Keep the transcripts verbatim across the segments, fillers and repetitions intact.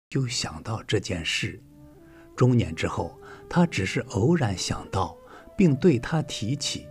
就想到这件事。中年之后，他只是偶然想到，并对他提起。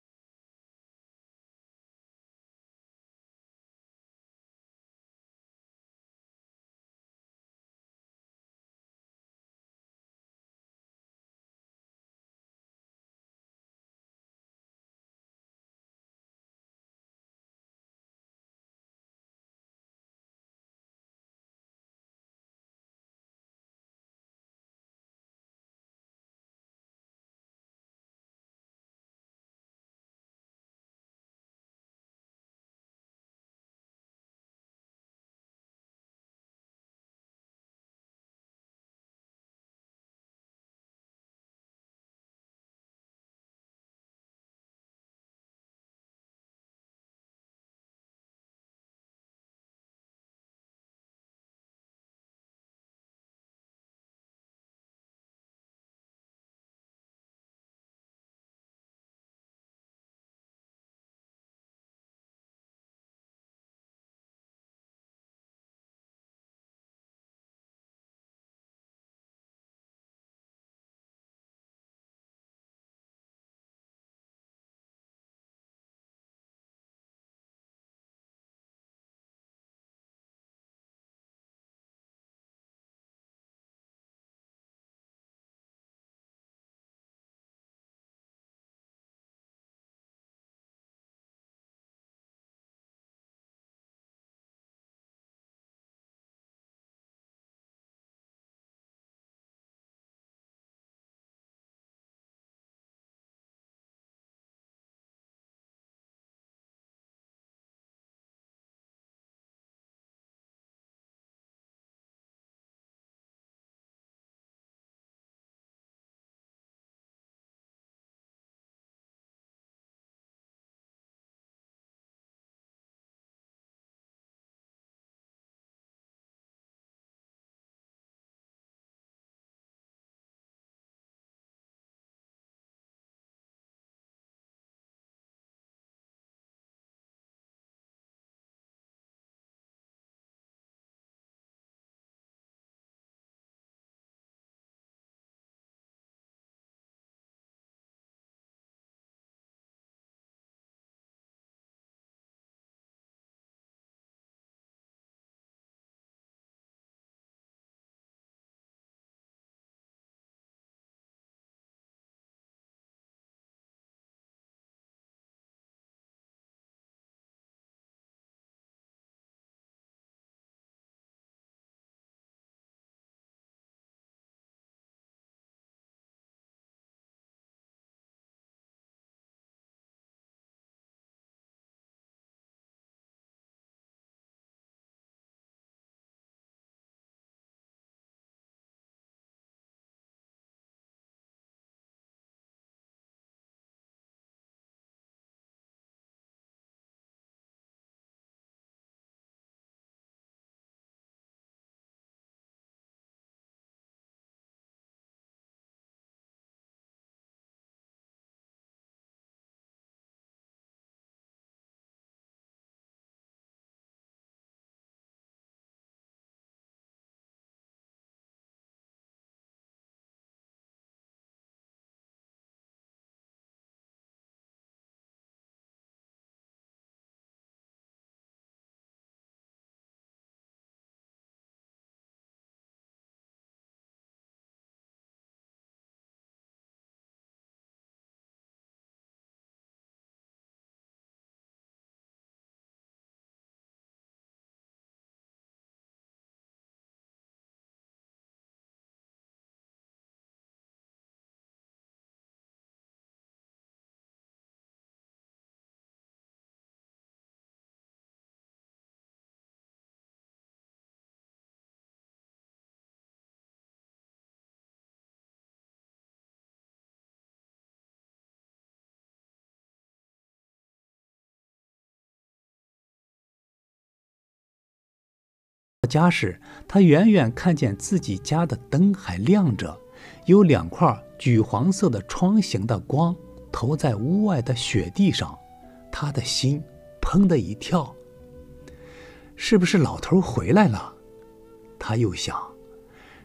家时，他远远看见自己家的灯还亮着，有两块橘黄色的窗形的光投在屋外的雪地上，他的心砰的一跳。是不是老头回来了？他又想，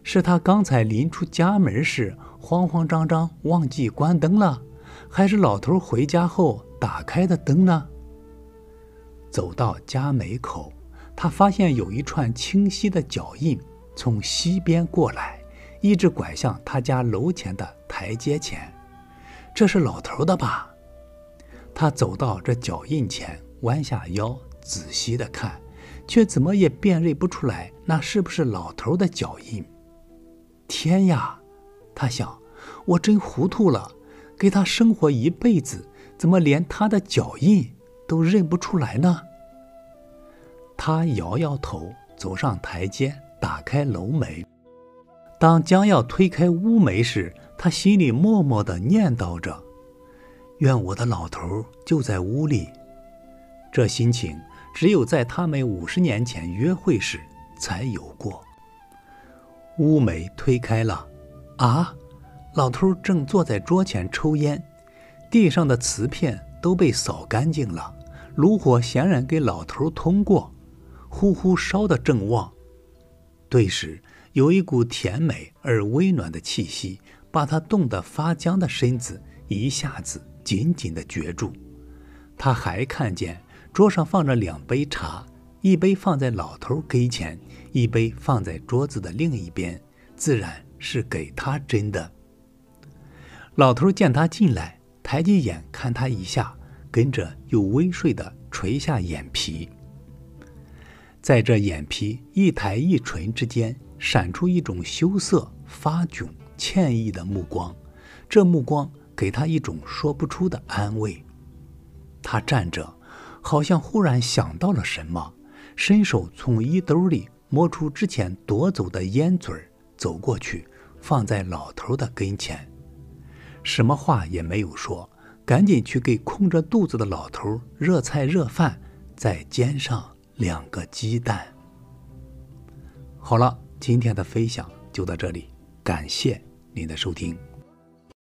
是他刚才临出家门时慌慌张张忘记关灯了，还是老头回家后打开的灯呢？走到家门口，他发现有一串清晰的脚印从西边过来，一直拐向他家楼前的台阶前。这是老头的吧？他走到这脚印前，弯下腰仔细地看，却怎么也辨认不出来那是不是老头的脚印。天呀，他想，我真糊涂了，给他生活一辈子，怎么连他的脚印都认不出来呢？他摇摇头，走上台阶，打开楼门。当将要推开屋门时，他心里默默地念叨着，愿我的老头就在屋里。这心情只有在他们五十年前约会时才有过。屋门推开了，啊，老头正坐在桌前抽烟，地上的瓷片都被扫干净了，炉火显然给老头通过，呼呼烧得正旺。顿时有一股甜美而温暖的气息把他冻得发僵的身子一下子紧紧地攫住。他还看见桌上放着两杯茶，一杯放在老头跟前，一杯放在桌子的另一边，自然是给他斟的。老头见他进来，抬起眼看他一下，跟着又微睡地垂下眼皮。在这眼皮一抬一垂之间，闪出一种羞涩、发窘、歉意的目光，这目光给他一种说不出的安慰。他站着，好像忽然想到了什么，伸手从衣兜里摸出之前夺走的烟嘴，走过去放在老头的跟前，什么话也没有说，赶紧去给空着肚子的老头热菜热饭，再煎上两个鸡蛋。好了，今天的分享就到这里，感谢您的收听。